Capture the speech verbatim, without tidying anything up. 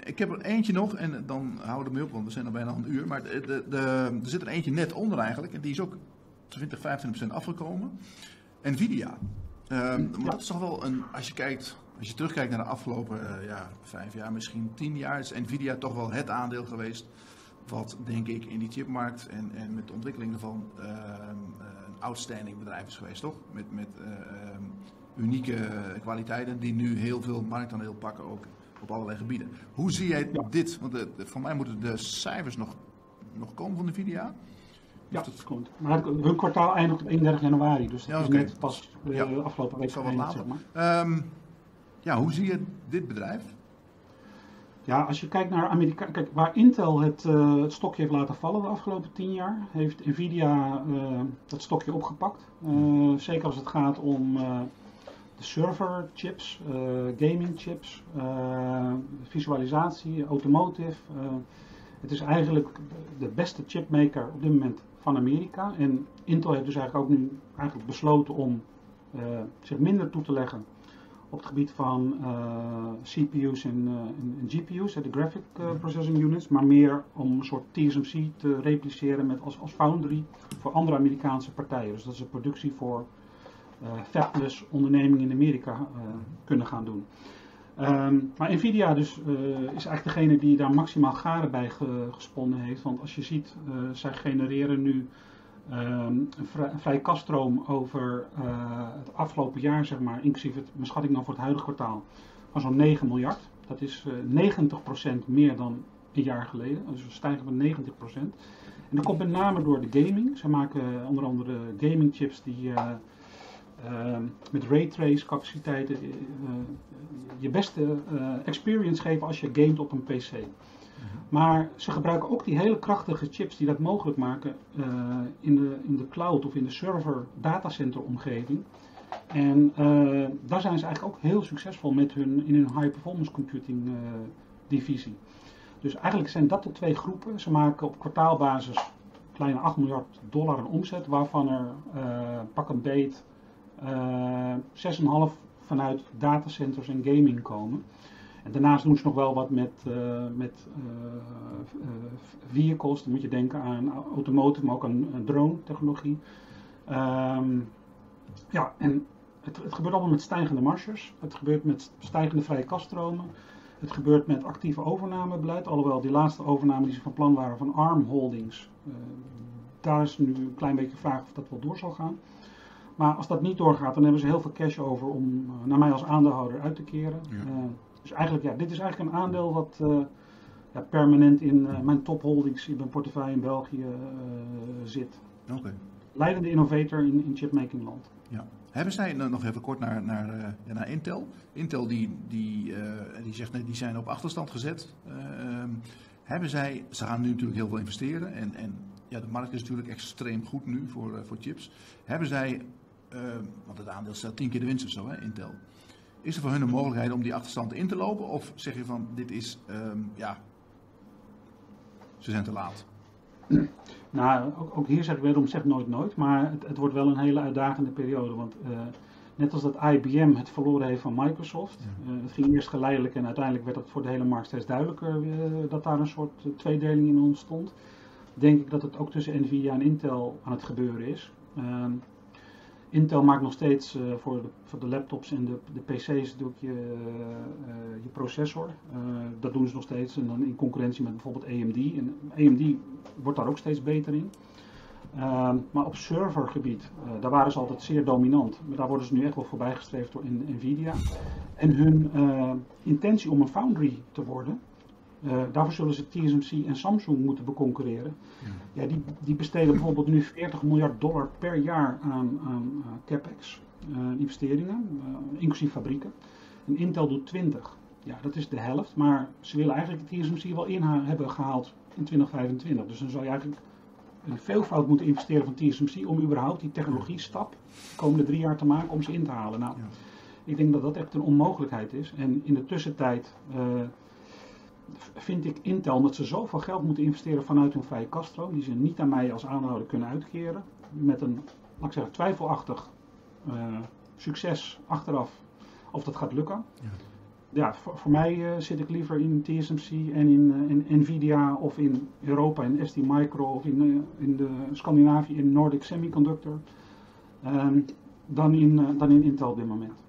ik heb er eentje nog en dan houden we mee op, want we zijn al bijna een uur. Maar de, de, de, er zit er eentje net onder eigenlijk en die is ook twintig, vijfentwintig procent afgekomen. Nvidia. Uh, maar ja. Dat is toch wel een, als je kijkt, als je terugkijkt naar de afgelopen uh, ja, vijf jaar, misschien tien jaar, is Nvidia toch wel het aandeel geweest. Wat denk ik in die chipmarkt en, en met de ontwikkeling ervan uh, uh, een outstanding bedrijf is geweest, toch? Met, met uh, um, unieke kwaliteiten die nu heel veel marktaandeel pakken ook op allerlei gebieden. Hoe zie jij ja. dit? Want de, de, voor mij moeten de cijfers nog, nog komen van Nvidia. Ja, dat komt. Maar hun kwartaal eindigt op eenendertig januari, dus dat ja, is okay. net pas uh, ja. afgelopen week. Dat wat later. Zeg maar. um, ja, hoe zie je dit bedrijf? Ja, als je kijkt naar Amerika, kijk, waar Intel het, uh, het stokje heeft laten vallen de afgelopen tien jaar, heeft Nvidia uh, dat stokje opgepakt. Uh, zeker als het gaat om uh, de serverchips, uh, gaming chips, uh, visualisatie, automotive. Uh, het is eigenlijk de beste chipmaker op dit moment van Amerika. En Intel heeft dus eigenlijk ook nu eigenlijk besloten om uh, zich minder toe te leggen op het gebied van uh, C P U's en, uh, en, en G P U's, de Graphic uh, Processing Units, maar meer om een soort T S M C te repliceren met als, als foundry voor andere Amerikaanse partijen. Dus dat ze productie voor uh, fabless ondernemingen in Amerika uh, kunnen gaan doen. Um, maar Nvidia dus, uh, is eigenlijk degene die daar maximaal garen bij ge, gesponnen heeft. Want als je ziet, uh, zij genereren nu um, een, vrij, een vrij kaststroom over uh, het afgelopen jaar, zeg maar, inclusief het, mijn schatting dan voor het huidige kwartaal, van zo'n negen miljard. Dat is uh, negentig procent meer dan een jaar geleden. Dus we stijgen met negentig procent. En dat komt met name door de gaming. Zij maken uh, onder andere gaming chips die uh, uh, met raytrace capaciteiten uh, je beste uh, experience geven als je gamet op een P C. Mm-hmm. Maar ze gebruiken ook die hele krachtige chips die dat mogelijk maken uh, in, de, in de cloud of in de server datacenter omgeving. En uh, daar zijn ze eigenlijk ook heel succesvol met hun, in hun high performance computing uh, divisie. Dus eigenlijk zijn dat de twee groepen. Ze maken op kwartaalbasis kleine acht miljard dollar aan omzet, waarvan er uh, pak een beet uh, zes komma vijf vanuit datacenters en gaming komen. En daarnaast doen ze nog wel wat met, uh, met uh, uh, vehicles. Dan moet je denken aan automotive, maar ook aan, aan drone technologie. Um, ja, en het, het gebeurt allemaal met stijgende marges. Het gebeurt met stijgende vrije kaststromen. Het gebeurt met actieve overnamebeleid. Alhoewel die laatste overname die ze van plan waren van ARM Holdings. Uh, daar is nu een klein beetje de vraag of dat wel door zal gaan. Maar als dat niet doorgaat, dan hebben ze heel veel cash over om uh, naar mij als aandeelhouder uit te keren. Ja. Uh, dus eigenlijk, ja, dit is eigenlijk een aandeel wat uh, ja, permanent in uh, mijn topholdings in mijn portefeuille in België uh, zit. Okay. Leidende innovator in, in chipmaking land. Ja. Hebben zij, nou, nog even kort naar, naar, uh, ja, naar Intel. Intel die, die, uh, die zegt nee, die zijn op achterstand gezet. Uh, um, hebben zij, ze gaan nu natuurlijk heel veel investeren en, en ja, de markt is natuurlijk extreem goed nu voor, uh, voor chips. Hebben zij, uh, want het aandeel stelt tien keer de winst of zo, hè, Intel. Is er voor hun een mogelijkheid om die achterstand in te lopen? Of zeg je van, dit is, um, ja, ze zijn te laat? Nou, ook, ook hier zeg ik wederom, zeg nooit nooit, maar het, het wordt wel een hele uitdagende periode. Want uh, net als dat I B M het verloren heeft van Microsoft, uh, het ging eerst geleidelijk en uiteindelijk werd het voor de hele markt steeds duidelijker uh, dat daar een soort uh, tweedeling in ontstond. Denk ik dat het ook tussen Nvidia en Intel aan het gebeuren is. Uh, Intel maakt nog steeds uh, voor, de, voor de laptops en de, de P C's doe ik je, uh, je processor. Uh, dat doen ze nog steeds en dan in concurrentie met bijvoorbeeld A M D. En A M D wordt daar ook steeds beter in. Uh, maar op servergebied, uh, daar waren ze altijd zeer dominant. Maar daar worden ze nu echt wel voorbijgestreefd door in, Nvidia. En hun uh, intentie om een foundry te worden, Uh, daarvoor zullen ze T S M C en Samsung moeten beconcurreren. Ja. Ja, die, die besteden bijvoorbeeld nu veertig miljard dollar per jaar aan, aan uh, capex, uh, investeringen, uh, inclusief fabrieken. En Intel doet twintig. Ja, dat is de helft, maar ze willen eigenlijk de T S M C wel in hebben gehaald in twintig vijfentwintig. Dus dan zou je eigenlijk een veelvoud moeten investeren van T S M C om überhaupt die technologiestap de komende drie jaar te maken om ze in te halen. Nou, ja. Ik denk dat dat echt een onmogelijkheid is. En in de tussentijd Uh, vind ik Intel, omdat ze zoveel geld moeten investeren vanuit hun vrije kaststroom, die ze niet aan mij als aandeelhouder kunnen uitkeren, met een, laat ik zeggen, twijfelachtig uh, succes achteraf of dat gaat lukken. Ja. ja, voor, voor mij uh, zit ik liever in T S M C en in, uh, in Nvidia of in Europa in S T Micro of in, uh, in de Scandinavië in Nordic Semiconductor um, dan, in, uh, dan in Intel op dit moment.